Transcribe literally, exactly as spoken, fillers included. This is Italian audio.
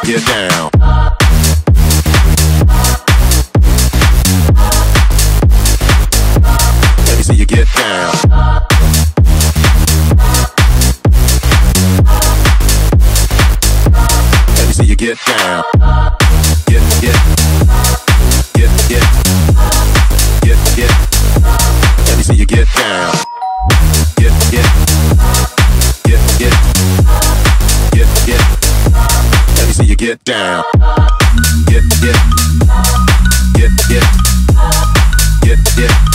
get down. Let me see you get down. Let me see you get down. Get, get, get, get, get, get. Let me see you get down. Get, get, get, get, get, get. Let me see you get down. Get, get, get, get, get, get.